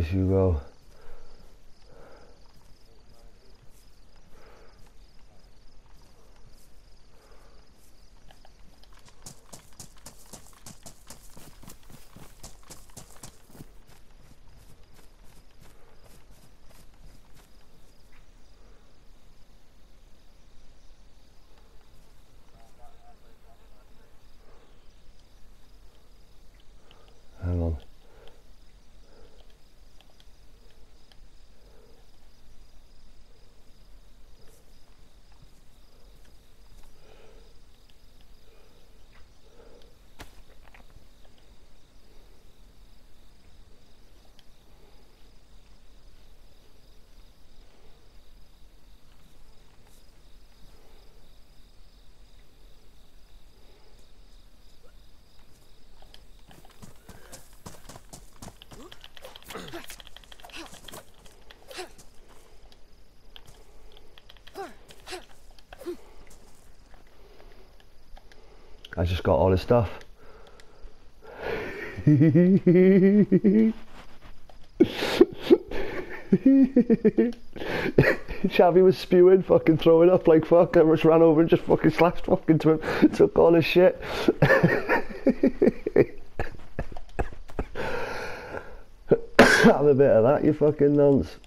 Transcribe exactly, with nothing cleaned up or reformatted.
place you go. Hang on. I just got all his stuff. Xavi was spewing, fucking throwing up like fuck. I just ran over and just fucking slashed fucking to him, took all his shit. Have a bit of that, you fucking nonce.